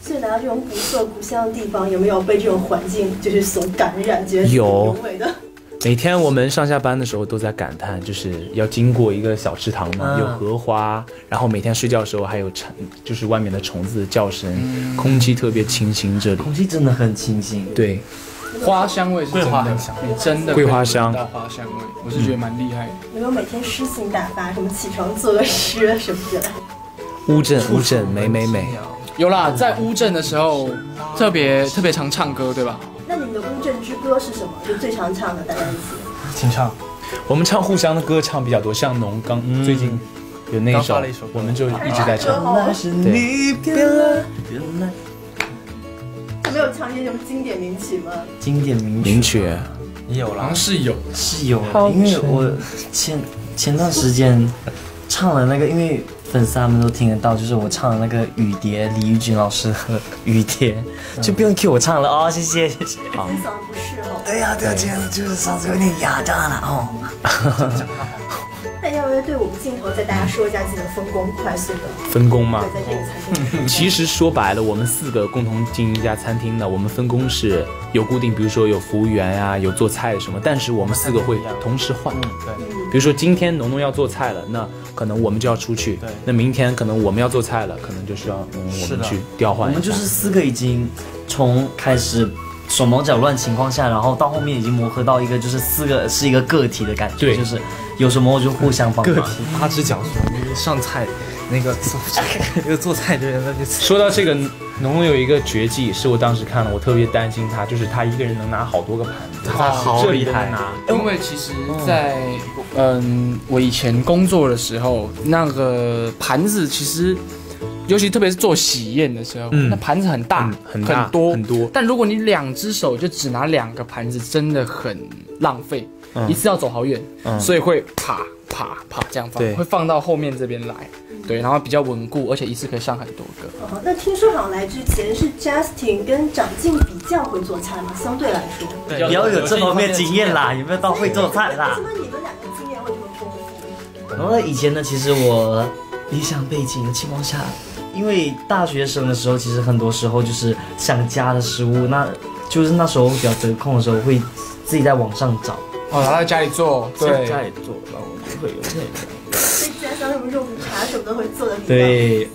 所以来到这种古色古香的地方，有没有被这种环境就是所感染，觉得有优美的？ 每天我们上下班的时候都在感叹，就是要经过一个小池塘嘛，有荷花，然后每天睡觉的时候还有就是外面的虫子的叫声，空气特别清新，这里空气真的很清新。 对， 花香味是真的，你真的桂花香到花香味，我是觉得蛮厉害的。 有没有每天诗性大发，什么起床作个诗什么之类的？ 乌镇美。 有啦，在乌镇的时候特别常唱歌，对吧？ 那你们的乌镇之歌是什么？就最常唱的，大家一起。 请唱。 我们唱互相的歌唱比较多，像农刚最近有那一首，我们就一直在唱。 那是你变了，原来。 没有唱一些什么经典名曲吗？ 经典名曲也有啦，好像是有， 因为我前段时间唱了那个，因为粉丝他们都听得到，就是我唱的那个《雨蝶》，李玉君老师的《雨蝶》，就不用 cue 我唱了哦，谢谢。 今天嗓子不适哦。 对呀，今天就是嗓子有点哑炸了哦。 那要不要对我们镜头再大家说一下自己的分工，快速的分工吗？ 对，在这个餐厅。 其实说白了，我们4个共同经营一家餐厅的，我们分工是有固定，比如说有服务员呀，有做菜什么，但是我们4个会同时换。 对， 比如说今天农要做菜了，那可能我们就要出去。对，那明天可能我们要做菜了，可能就需要我们去调换一下。 我们就是4个已经从开始手忙脚乱情况下，然后到后面已经磨合到一个就是4个是一个个体的感觉，就是有什么我就互相帮忙。 个体8只脚，那个上菜，那个做菜的人，那就说到这个，农有一个绝技，是我当时看了，我特别担心他，就是他一个人能拿好多个盘子， 他好厉害拿。 因为其实在，我以前工作的时候，那个盘子其实。尤其特别是做喜宴的时候，那盘子很大，很多。但如果你2只手就只拿2个盘子，真的很浪费，一次要走好远，所以会啪这样放，会放到后面这边来，对，然后比较稳固，而且一次可以上很多个。 那听说好像来之前是 Justin 跟长进比较会做菜嘛，相对来说， 对，也要有这方面经验啦，有没有到会做菜啦？ 为什么你们2个经验会这么丰富？ 然后以前呢，其实我理想背景的情况下。因为大学生的时候，其实很多时候就是想家的食物，那就是那时候比较得空的时候，会自己在网上找。 哦，他在家里做，对， 在家里做，然后就会有那个。 所以加上什么肉骨茶什么都会做的。 对。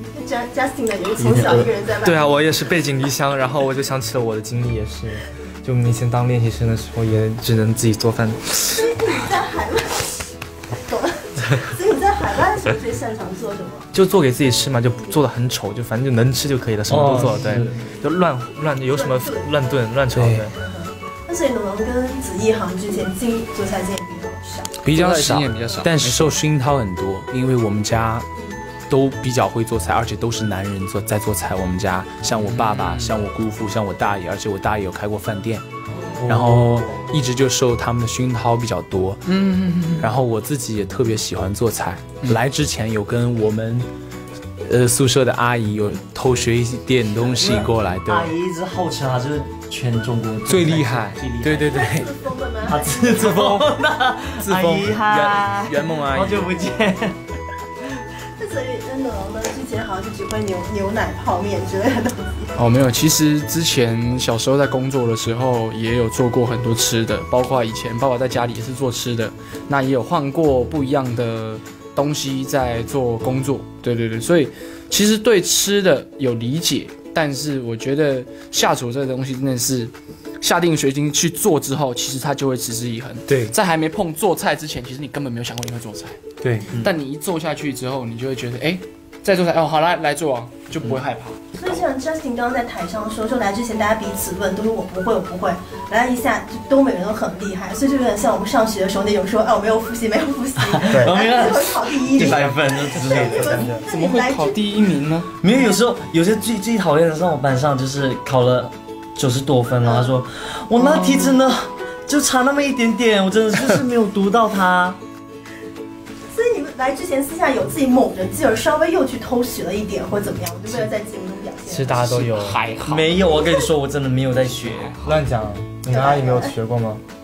Justin 呢，也是从小一个人在外。 对啊，我也是背井离乡，然后我就想起了我的经历，也是，就以前当练习生的时候，也只能自己做饭。 所以你在海外，懂了。所以你在海外的时候最擅长做什么？ 就做给自己吃嘛，就做的很丑，就反正就能吃就可以了，什么都做，对，就乱有什么乱炖乱炒的。 那所以农跟子毅行之前做菜经验比较少， 比较少， 但是受熏陶很多，因为我们家都比较会做菜，而且都是男人在做菜。我们家像我爸爸，像我姑父，像我大爷，而且我大爷有开过饭店。然后一直就受他们的熏陶比较多，然后我自己也特别喜欢做菜。来之前有跟我们宿舍的阿姨有偷学一点东西过来。对， 阿姨一直号称她就是全中国最厉害，对， 她自封的， 自封圆梦阿姨， 好久不见。 所以农呢，之前好像是只会牛奶、泡面之类的东西。 哦，没有，其实之前小时候在工作的时候，也有做过很多吃的，包括以前爸爸在家里也是做吃的，那也有换过不一样的东西在做工作。对，所以其实对吃的有理解，但是我觉得下厨这个东西真的是下定决心去做之后，其实它就会持之以恒。 对， 在还没碰做菜之前，其实你根本没有想过你会做菜。 对， 但你一做下去之后，你就会觉得，哎，在做菜哦，好来做啊，就不会害怕。 所以像 Justin 刚刚在台上说来之前大家彼此问，都说我不会，来了一下就都每个人都很厉害，所以就有点像我们上学的时候那种说，我没有复习，对，来最后考第1名 ，100分之类的， 怎么会考第1名呢？ 没有，有时候有些最讨厌的是我班上就是考了90多分了，他说我那题真的就差那么一点点，我真的就是没有读到它。 所以你们来之前私下有自己猛着劲儿，稍微又去偷学了一点或者怎么样，就为了在节目中表现。 其实大家都有， 还好。 没有，我跟你说，我真的没有在学， 乱讲。你们阿姨没有学过吗？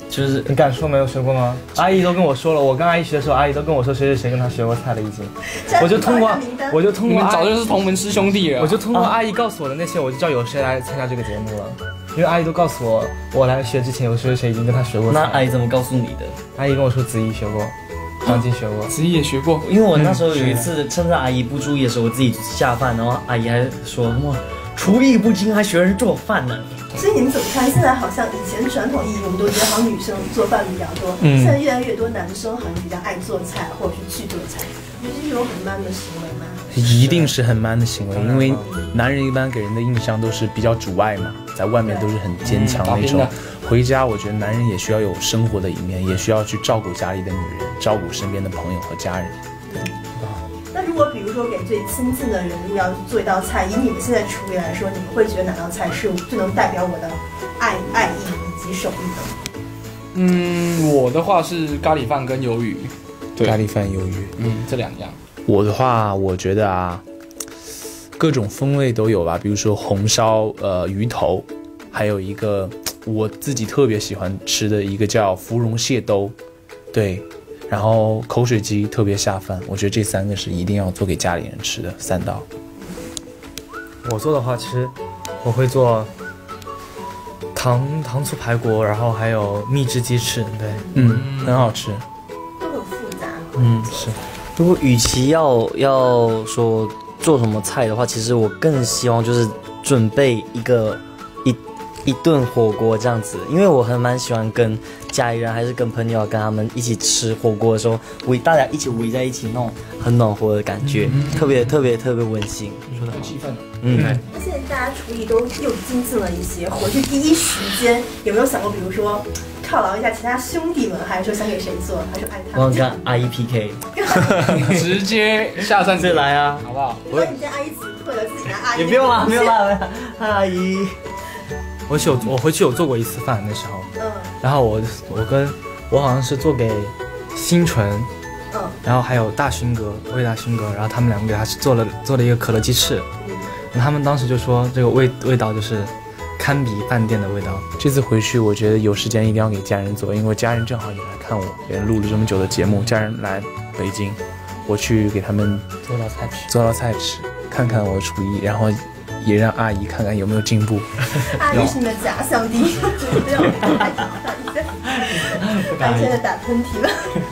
就是你敢说没有学过吗？阿姨都跟我说了，我跟阿姨学的时候，阿姨都跟我说谁谁谁跟她学过菜了已经。我就通过你们早就是同门师兄弟了。 我就通过阿姨告诉我的那些，我就知道有谁来参加这个节目了。因为阿姨都告诉我，我来学之前有谁谁已经跟她学过菜。 那阿姨怎么告诉你的？ 阿姨跟我说子怡学过，张晶学过， 子怡也学过。 因为我那时候有一次趁着阿姨不注意的时候，我自己下饭，然后阿姨还说哇，厨艺不精还学人做饭呢。 所以你们怎么看？现在好像以前传统意义我们都觉得好像女生做饭比较多，现在越来越多男生好像比较爱做菜，或者是去做菜，这是一种很 man 的行为吗？ 一定是很 man 的行为，因为男人一般给人的印象都是比较主外嘛，在外面都是很坚强那种。回家我觉得男人也需要有生活的一面，也需要去照顾家里的女人，照顾身边的朋友和家人。 那如果比如说给最亲近的人要做一道菜，以你们现在厨艺来说，你们会觉得哪道菜是最能代表我的爱意以及手艺的？我的话是咖喱饭跟鱿鱼。 对，咖喱饭、鱿鱼， 这两样。 我的话，我觉得啊，各种风味都有吧，比如说红烧鱼头，还有一个我自己特别喜欢吃的一个叫芙蓉蟹兜，对。然后口水鸡特别下饭，我觉得这3个是一定要做给家里人吃的3道。 我做的话，其实我会做糖醋排骨，然后还有蜜汁鸡翅，对， 很好吃， 都很复杂。 是。如果与其要说做什么菜的话，其实我更希望就是准备一顿火锅这样子，因为我蛮喜欢跟家里人还是跟朋友跟他们一起吃火锅的时候，大家一起围在一起那种很暖和的感觉，特别温馨， 说的很气氛。 那现在大家厨艺都又精进了一些，回去第一时间有没有想过，比如说犒劳一下其他兄弟们，还是说想给谁做，还是爱他们？ 我跟阿姨 PK， 直接下战再来啊， 好不好？ 那你跟阿姨辞退了，自己拿阿姨。 也不用啦，没有啦，阿姨。 我回去有做过一次饭，那时候，然后我好像是做给新纯，然后还有魏大勋哥，然后他们2个给他做了一个可乐鸡翅，他们当时就说这个味道就是堪比饭店的味道。 这次回去我觉得有时间一定要给家人做，因为我家人正好也来看我，也录了这么久的节目，家人来北京，我去给他们做道菜吃， 看看我的厨艺，然后也让阿姨看看有没有进步。 阿姨是你的假想敌，不要白天的打喷嚏了。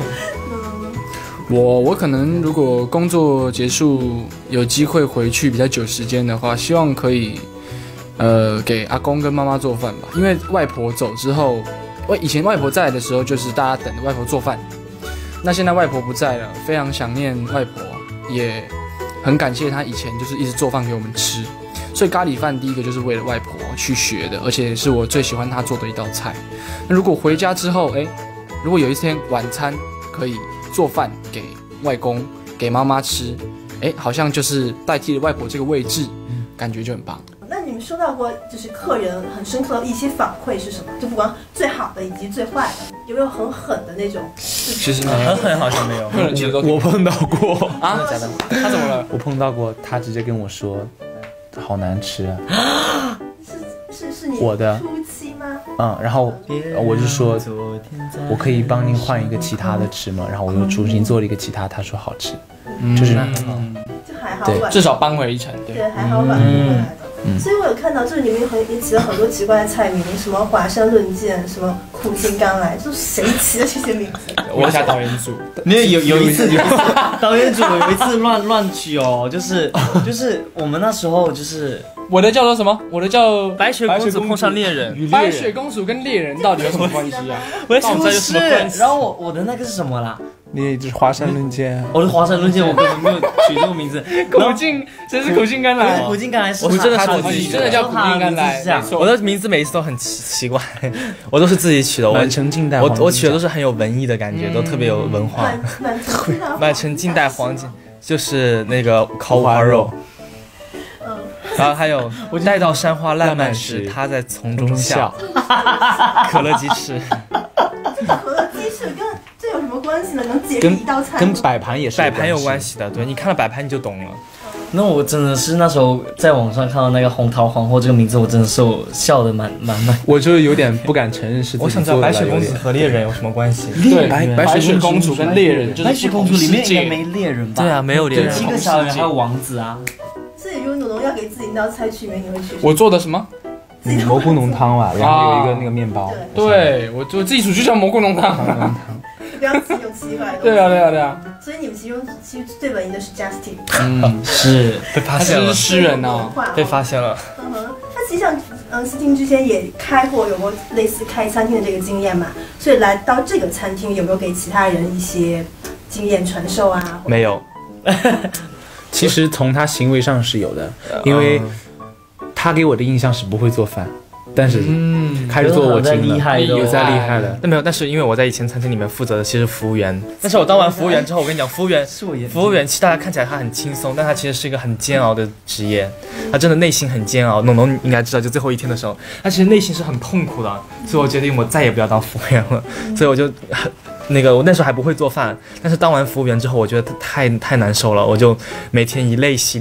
我可能如果工作结束有机会回去比较久时间的话，希望可以给阿公跟妈妈做饭吧，因为外婆走之后，以前外婆在的时候就是大家等着外婆做饭，那现在外婆不在了，非常想念外婆，也很感谢她以前就是一直做饭给我们吃。所以咖喱饭第一个就是为了外婆去学的，而且是我最喜欢她做的一道菜。那如果回家之后，如果有一天晚餐可以做饭给外公、给妈妈吃，好像就是代替了外婆这个位置，感觉就很棒。 那你们收到过就是客人很深刻的一些反馈是什么？就不光最好的以及最坏的，有没有很狠的那种？ 其实很狠好像没有， 我碰到过啊，真的假的？他怎么了？ 我碰到过，他直接跟我说。好难吃啊！ 是你我的初期吗？ 然后我就说，我可以帮您换一个其他的吃吗？然后我又重新做了一个其他，他说好吃，就是就还好， 对，至少扳回一城， 对，还好挽回回来的。所以我有看到，就是你们也起了很多奇怪的菜名，什么华山论剑，什么苦尽甘来，就是谁起的这些名字？ 我下导演组， 有一次导演组有一次乱取哦，就是我们那时候就是我的叫做什么？我的叫白雪公主碰上猎人， 白雪公主跟猎人到底有什么关系啊？ 我也不是，然后我的那个是什么啦？ 你就是华山论剑， 我的华山论剑，我根本没有取这个名字。 真是苦尽甘来， 苦尽甘来， 我是真的是你真的叫苦尽甘来， 我的名字每一次都很奇怪，我都是自己取的。 满城尽带， 我取的都是很有文艺的感觉，都特别有文化。满城尽带黄金就是那个烤五花肉。然后还有待到山花烂漫时，他在丛中笑。可乐鸡翅。 可乐鸡翅跟这有什么关系呢？能解释一道菜？ 跟摆盘也是， 摆盘有关系的。对，你看了摆盘你就懂了。 那我真的是那时候在网上看到那个红桃皇后这个名字，我真的是笑得满。 我就有点不敢承认是自己做的。 我想知道白雪公主和猎人有什么关系？ 对，白雪公主跟猎人就是白雪公主里面应该没猎人吧？ 对啊，没有猎人。 7个小人还有王子啊。 所以如果农农要给自己一道菜取名，你会取什么？ 我做的什么？ 蘑菇浓汤吧，然后有一个那个面包。 对，我自己煮就叫蘑菇浓汤。 不要自己用奇怪的东西。 对啊。 所以你们其实最文艺的是 Justin。 是被发现了。 他是诗人啊， 被发现了。 他其实像思婷之前也有过类似开餐厅的这个经验嘛，所以来到这个餐厅有没有给其他人一些经验传授啊？ 没有。 其实从他行为上是有的，因为他给我的印象是不会做饭，但是开始做我惊了，有在厉害的。 但没有，但是因为我在以前餐厅里面负责的其实服务员，但是我当完服务员之后，我跟你讲，服务员其实大家看起来他很轻松，但他其实是一个很煎熬的职业，他真的内心很煎熬。农农应该知道，就最后一天的时候，他其实内心是很痛苦的，所以我决定我再也不要当服务员了，所以我就。我那时候还不会做饭，但是当完服务员之后，我觉得太难受了，我就每天以泪洗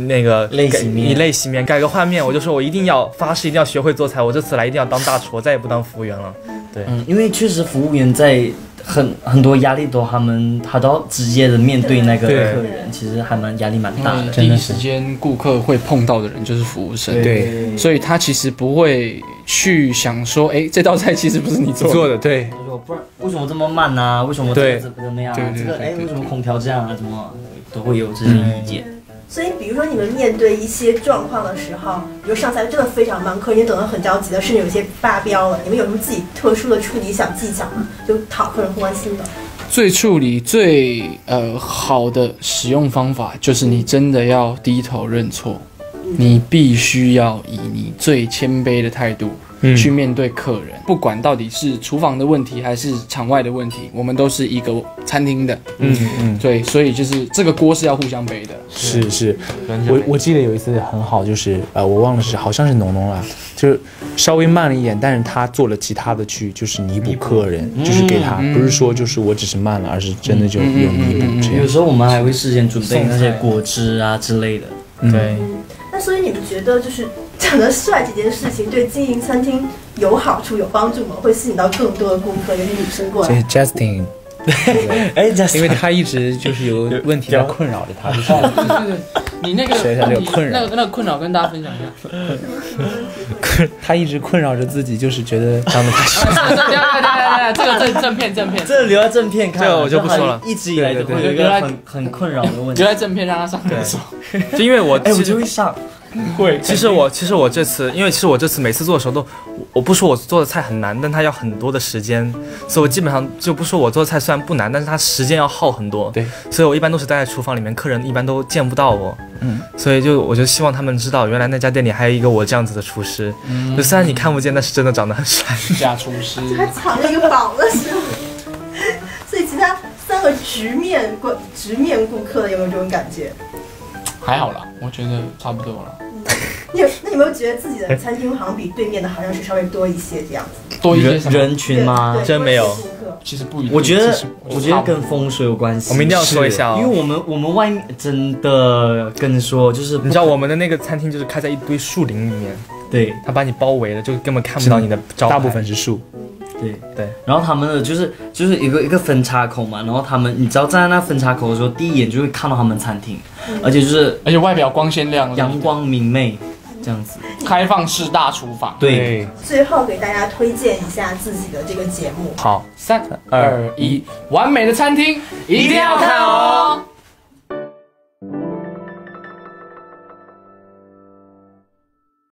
面，改个画面，我就说我一定要发誓，一定要学会做菜，我这次来一定要当大厨，我再也不当服务员了。对， 因为确实服务员在很多压力都他都要直接的面对那个客人，其实还压力蛮大的。 第一时间顾客会碰到的人就是服务生， 对， 所以他其实不会去想说，这道菜其实不是你做的， 对。 不然为什么这么慢啊？为什么这个怎么样啊？这个为什么空调这样啊？怎么都会有这些意见。 所以，比如说你们面对一些状况的时候，比如上菜真的非常忙，客人等得很着急的，甚至有些发飙了，你们有什么自己特殊的处理小技巧吗？就讨客人欢心的。 处理最好的使用方法就是你真的要低头认错，你必须要以你最谦卑的态度。去面对客人，不管到底是厨房的问题还是场外的问题，我们都是一个餐厅的，对，所以就是这个锅是要互相背的。 是，我记得有一次很好，就是我忘了好像是农农了，就是稍微慢了一点，但是他做了其他的就是弥补客人，就是给他，不是说就是我只是慢了，而是真的就有弥补这样。 有时候我们还会事先准备那些果汁啊之类的，对。 那所以你们觉得就是长得帅这件事情对经营餐厅有好处有帮助吗？会吸引到更多的顾客，尤其女生过来。 Justin， 因为他一直就是有问题在困扰着他，就是对，你那个困扰跟大家分享一下。他一直困扰着自己，就是觉得长得太帅。 这个正片， 这留在正片看， 这个我就不说了。 一直以来都会有一个很困扰的问题。 留在正片让他上热搜， 就因为我我就会上。 会，其实我这次，因为其实我这次每次做的时候我不说我做的菜很难，但它要很多的时间，所以我基本上就不说我做的菜虽然不难，但是它时间要耗很多。 对， 所以我一般都是待在厨房里面，客人一般都见不到我。所以我就希望他们知道，原来那家店里还有一个我这样子的厨师。就虽然你看不见，但是真的长得很帅。 假厨师， 他藏了一个宝的是吗？所以其他3个直面顾客有没有这种感觉？ 还好啦，我觉得差不多了。 那有没有觉得自己的餐厅好像比对面的好像是稍微多一些这样子？ 多一些人群吗？ 真没有。 其实不一定。 我觉得跟风水有关系。 我们一定要说一下， 因为我们外面真的跟你说，就是你知道我们的那个餐厅就是开在一堆树林里面， 对， 他把你包围了，就根本看不到你的招牌， 大部分是树。 对，然后他们的就是一个分岔口嘛，然后他们你只要站在那分岔口的时候，第一眼就会看到他们餐厅，而且外表光鲜亮丽，阳光明媚，这样子， 开放式大厨房。 对， 最后给大家推荐一下自己的这个节目。 好 ，3、2、1，完美的餐厅一定要看哦。